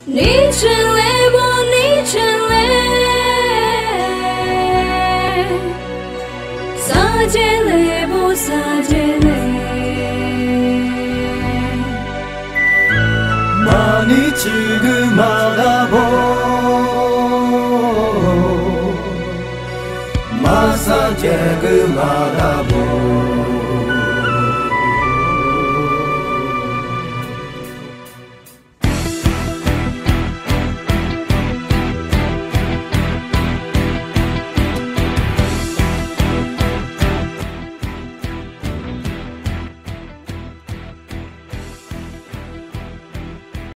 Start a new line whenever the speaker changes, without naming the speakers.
你真累不？你真累？撒姐累不？撒姐累？
毎日ぐまだぼまさげぐまだぼ